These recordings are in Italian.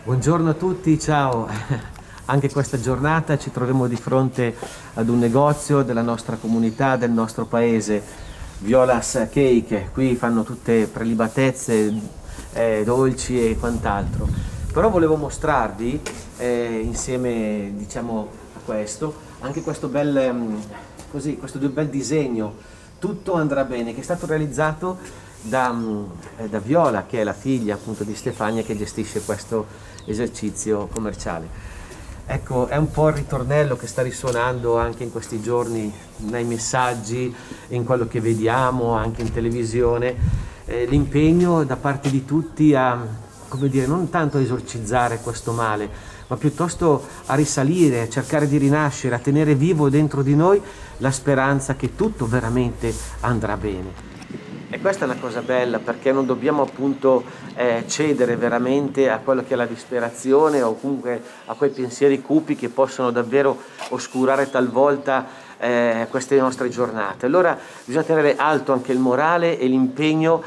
Buongiorno a tutti, ciao! Anche questa giornata ci troviamo di fronte ad un negozio della nostra comunità, del nostro paese, Viola's Cake. Qui fanno tutte prelibatezze, dolci e quant'altro. Però volevo mostrarvi, insieme diciamo a questo, anche questo questo bel disegno, Tutto andrà bene, che è stato realizzato da Viola, che è la figlia appunto di Stefania, che gestisce questo esercizio commerciale. Ecco, è un po' il ritornello che sta risuonando anche in questi giorni nei messaggi, in quello che vediamo anche in televisione, l'impegno da parte di tutti a, come dire, non tanto a esorcizzare questo male, ma piuttosto a risalire, a cercare di rinascere, a tenere vivo dentro di noi la speranza che tutto veramente andrà bene. E questa è una cosa bella, perché non dobbiamo appunto cedere veramente a quello che è la disperazione o comunque a quei pensieri cupi che possono davvero oscurare talvolta queste nostre giornate. Allora bisogna tenere alto anche il morale e l'impegno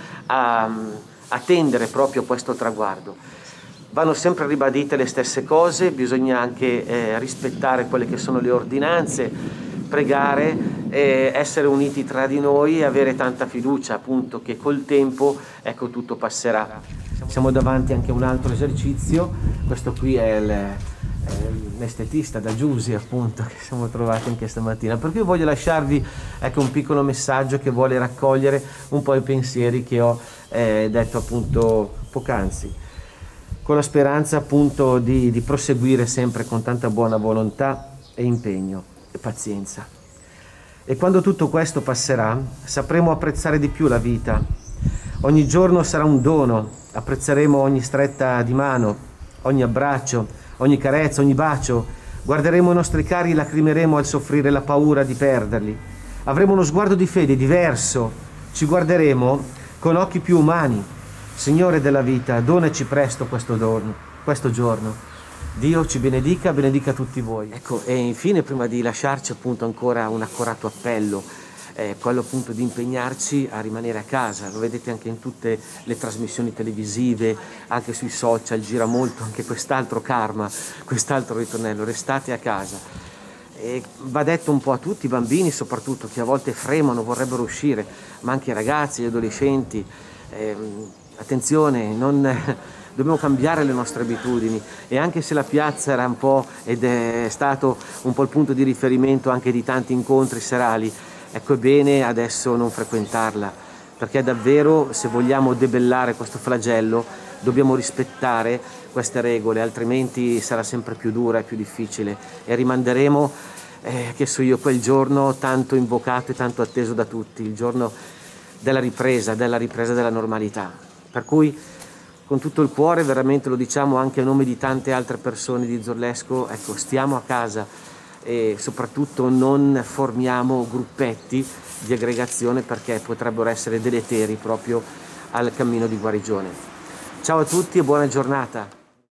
a tendere proprio a questo traguardo. Vanno sempre ribadite le stesse cose, bisogna anche rispettare quelle che sono le ordinanze, pregare, essere uniti tra di noi e avere tanta fiducia appunto che col tempo ecco tutto passerà. Siamo davanti anche a un altro esercizio, questo qui è l'estetista da Giusy appunto che siamo trovati anche stamattina, per cui voglio lasciarvi ecco un piccolo messaggio che vuole raccogliere un po' i pensieri che ho detto appunto poc'anzi, con la speranza appunto di proseguire sempre con tanta buona volontà e impegno e pazienza. E quando tutto questo passerà, sapremo apprezzare di più la vita. Ogni giorno sarà un dono, apprezzeremo ogni stretta di mano, ogni abbraccio, ogni carezza, ogni bacio. Guarderemo i nostri cari e lacrimeremo al soffrire la paura di perderli. Avremo uno sguardo di fede diverso, ci guarderemo con occhi più umani. Signore della vita, donaci presto questo giorno. Dio ci benedica, benedica tutti voi. Ecco, e infine prima di lasciarci appunto ancora un accorato appello, quello appunto di impegnarci a rimanere a casa. Lo vedete anche in tutte le trasmissioni televisive, anche sui social, gira molto anche quest'altro karma, quest'altro ritornello, restate a casa. E va detto un po' a tutti i bambini soprattutto, che a volte fremono, vorrebbero uscire, ma anche ai ragazzi, agli adolescenti, attenzione, dobbiamo cambiare le nostre abitudini, e anche se la piazza era un po' ed è stato un po' il punto di riferimento anche di tanti incontri serali, ecco, è bene adesso non frequentarla, perché davvero se vogliamo debellare questo flagello dobbiamo rispettare queste regole, altrimenti sarà sempre più dura e più difficile e rimanderemo, che so io, quel giorno tanto invocato e tanto atteso da tutti, il giorno della ripresa della normalità. Per cui con tutto il cuore, veramente lo diciamo anche a nome di tante altre persone di Zorlesco, ecco, stiamo a casa e soprattutto non formiamo gruppetti di aggregazione, perché potrebbero essere deleteri proprio al cammino di guarigione. Ciao a tutti e buona giornata!